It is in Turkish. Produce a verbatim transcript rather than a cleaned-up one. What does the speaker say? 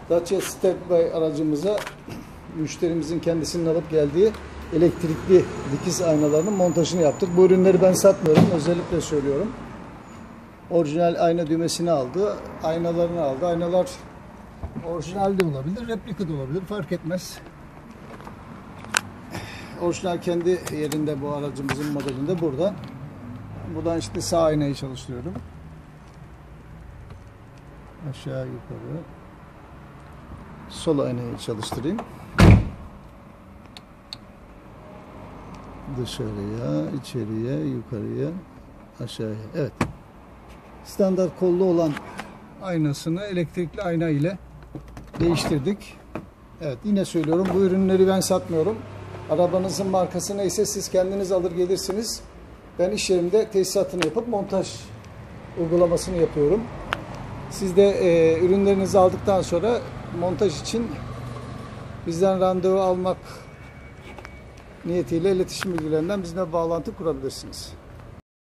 Dacia Stepway aracımıza müşterimizin kendisinin alıp geldiği elektrikli dikiz aynalarının montajını yaptık. Bu ürünleri ben satmıyorum. Özellikle söylüyorum. Orijinal ayna düğmesini aldı. Aynalarını aldı. Aynalar orijinal de olabilir, replika da olabilir. Fark etmez. Orijinal kendi yerinde bu aracımızın modelinde burada. Buradan işte sağ aynayı çalıştırıyorum. Aşağı yukarı. Sol aynayı çalıştırayım. Dışarıya, içeriye, yukarıya, aşağıya. Evet. Standart kollu olan aynasını elektrikli ayna ile değiştirdik. Evet, yine söylüyorum, bu ürünleri ben satmıyorum. Arabanızın markası neyse siz kendiniz alır gelirsiniz. Ben iş yerimde tesisatını yapıp montaj uygulamasını yapıyorum. Siz de e, ürünlerinizi aldıktan sonra montaj için bizden randevu almak niyetiyle iletişim bilgilerinden bizimle bağlantı kurabilirsiniz.